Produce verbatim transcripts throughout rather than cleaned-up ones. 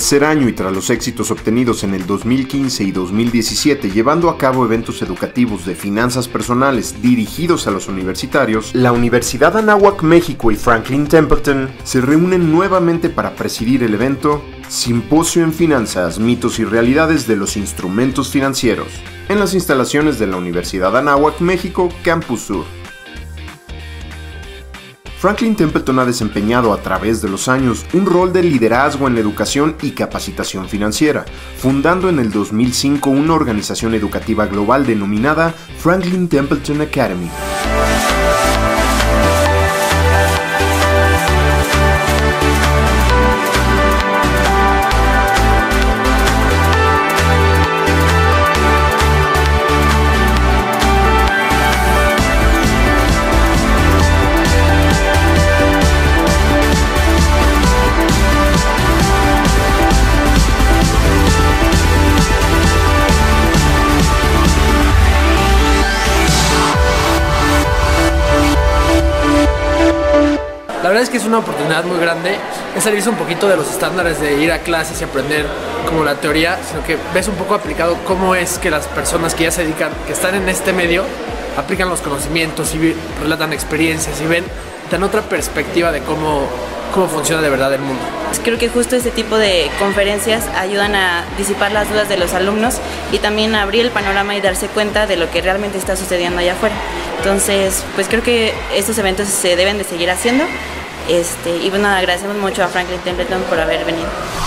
tercer año y tras los éxitos obtenidos en el dos mil quince y dos mil diecisiete llevando a cabo eventos educativos de finanzas personales dirigidos a los universitarios, la Universidad Anáhuac México y Franklin Templeton se reúnen nuevamente para presidir el evento Simposio en Finanzas, Mitos y Realidades de los Instrumentos Financieros, en las instalaciones de la Universidad Anáhuac México, Campus Sur. Franklin Templeton ha desempeñado a través de los años un rol de liderazgo en la educación y capacitación financiera, fundando en el dos mil cinco una organización educativa global denominada Franklin Templeton Academy. La verdad es que es una oportunidad muy grande, es salirse un poquito de los estándares de ir a clases y aprender como la teoría, sino que ves un poco aplicado cómo es que las personas que ya se dedican, que están en este medio, aplican los conocimientos y relatan experiencias y ven, dan otra perspectiva de cómo, cómo funciona de verdad el mundo. Creo que justo este tipo de conferencias ayudan a disipar las dudas de los alumnos y también a abrir el panorama y darse cuenta de lo que realmente está sucediendo allá afuera. Entonces, pues creo que estos eventos se deben de seguir haciendo. Este, y bueno, agradecemos mucho a Franklin Templeton por haber venido.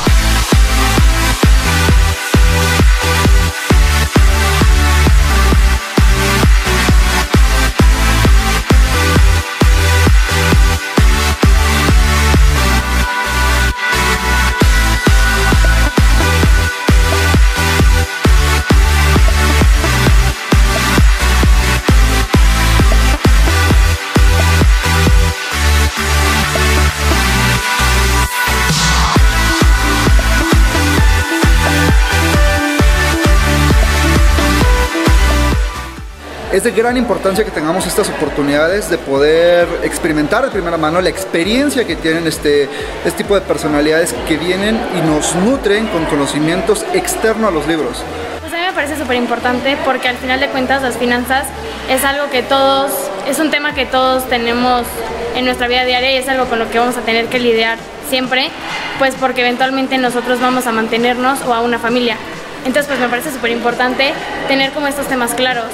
Es de gran importancia que tengamos estas oportunidades de poder experimentar de primera mano la experiencia que tienen este, este tipo de personalidades que vienen y nos nutren con conocimientos externos a los libros. Pues a mí me parece súper importante porque al final de cuentas las finanzas es algo que todos, es un tema que todos tenemos en nuestra vida diaria y es algo con lo que vamos a tener que lidiar siempre, pues porque eventualmente nosotros vamos a mantenernos o a una familia. Entonces pues me parece súper importante tener como estos temas claros.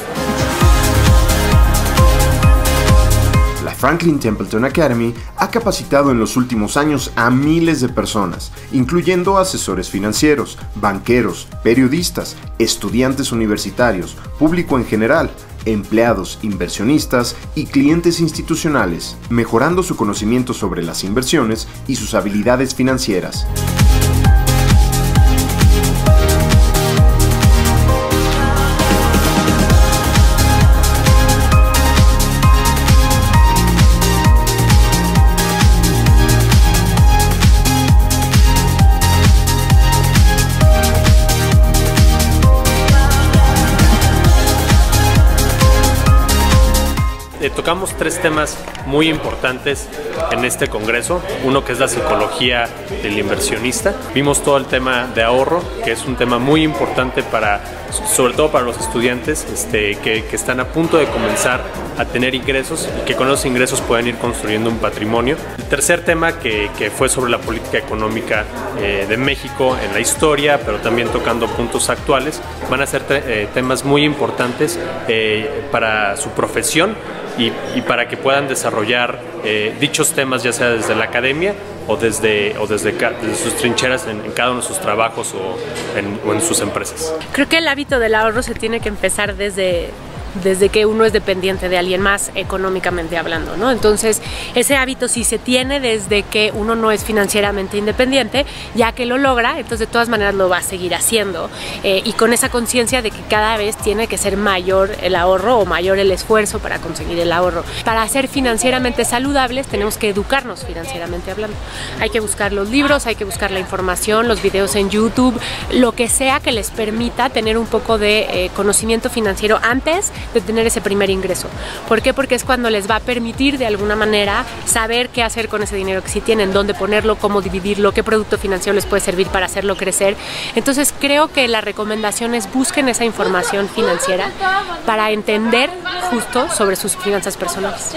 La Franklin Templeton Academy ha capacitado en los últimos años a miles de personas, incluyendo asesores financieros, banqueros, periodistas, estudiantes universitarios, público en general, empleados, inversionistas y clientes institucionales, mejorando su conocimiento sobre las inversiones y sus habilidades financieras. Eh, tocamos tres temas muy importantes en este congreso, uno que es la psicología del inversionista. Vimos todo el tema de ahorro, que es un tema muy importante para, sobre todo para los estudiantes este, que, que están a punto de comenzar a tener ingresos y que con los ingresos pueden ir construyendo un patrimonio. El tercer tema que, que fue sobre la política económica eh, de México en la historia, pero también tocando puntos actuales, van a ser eh, temas muy importantes eh, para su profesión y, y para que puedan desarrollar eh, dichos temas ya sea desde la academia o desde, o desde, desde sus trincheras en, en cada uno de sus trabajos o en, o en sus empresas. Creo que el hábito del ahorro se tiene que empezar desde desde que uno es dependiente de alguien más económicamente hablando, ¿no? Entonces ese hábito si se tiene desde que uno no es financieramente independiente, ya que lo logra, entonces de todas maneras lo va a seguir haciendo eh, y con esa conciencia de que cada vez tiene que ser mayor el ahorro o mayor el esfuerzo para conseguir el ahorro. Para ser financieramente saludables tenemos que educarnos financieramente hablando. Hay que buscar los libros, hay que buscar la información, los videos en YouTube, lo que sea que les permita tener un poco de eh, conocimiento financiero antes de tener ese primer ingreso. ¿Por qué? Porque es cuando les va a permitir de alguna manera saber qué hacer con ese dinero que sí tienen, dónde ponerlo, cómo dividirlo, qué producto financiero les puede servir para hacerlo crecer. Entonces creo que la recomendación es busquen esa información financiera para entender justo sobre sus finanzas personales.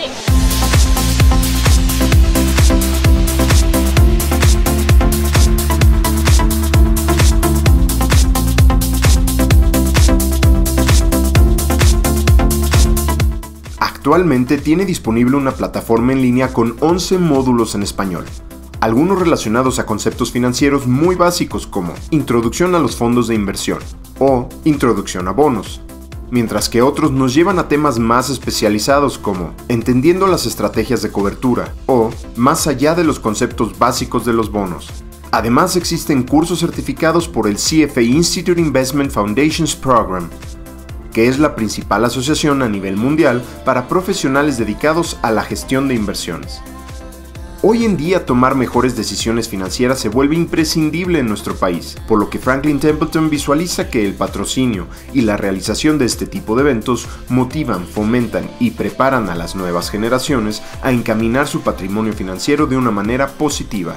Actualmente tiene disponible una plataforma en línea con once módulos en español, algunos relacionados a conceptos financieros muy básicos como Introducción a los fondos de inversión o Introducción a bonos, mientras que otros nos llevan a temas más especializados como Entendiendo las estrategias de cobertura o Más allá de los conceptos básicos de los bonos. Además existen cursos certificados por el C F A Institute Investment Foundations Program, que es la principal asociación a nivel mundial para profesionales dedicados a la gestión de inversiones. Hoy en día tomar mejores decisiones financieras se vuelve imprescindible en nuestro país, por lo que Franklin Templeton visualiza que el patrocinio y la realización de este tipo de eventos motivan, fomentan y preparan a las nuevas generaciones a encaminar su patrimonio financiero de una manera positiva.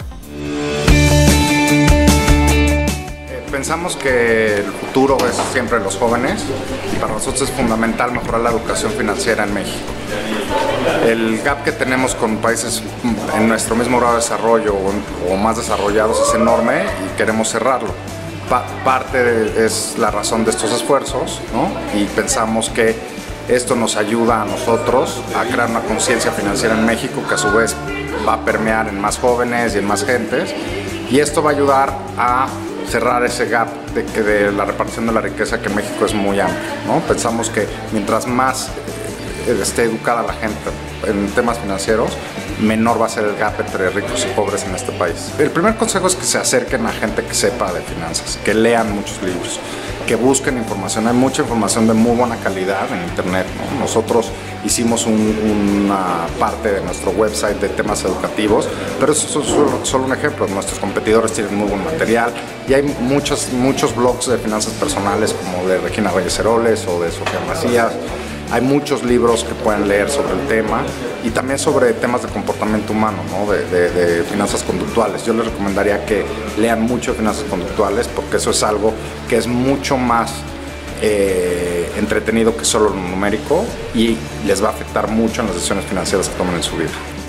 Pensamos que el futuro es siempre los jóvenes y para nosotros es fundamental mejorar la educación financiera en México. El gap que tenemos con países en nuestro mismo grado de desarrollo o, o más desarrollados es enorme y queremos cerrarlo. Pa parte de, es la razón de estos esfuerzos, ¿no? Y pensamos que esto nos ayuda a nosotros a crear una conciencia financiera en México que a su vez va a permear en más jóvenes y en más gentes, y esto va a ayudar a cerrar ese gap de, que de la repartición de la riqueza, que en México es muy amplio, ¿no? Pensamos que mientras más eh, esté educada la gente en temas financieros, menor va a ser el gap entre ricos y pobres en este país. El primer consejo es que se acerquen a gente que sepa de finanzas, que lean muchos libros, que busquen información. Hay mucha información de muy buena calidad en internet, ¿no? Nosotros hicimos un, una parte de nuestro website de temas educativos, pero eso es solo, solo un ejemplo. Nuestros competidores tienen muy buen material y hay muchos, muchos blogs de finanzas personales como de Regina Reyes Heroles o de Sofía Macías. Hay muchos libros que pueden leer sobre el tema y también sobre temas de comportamiento humano, ¿no? de, de, de finanzas conductuales. Yo les recomendaría que lean mucho de finanzas conductuales porque eso es algo que es mucho más eh, entretenido que solo lo numérico y les va a afectar mucho en las decisiones financieras que tomen en su vida.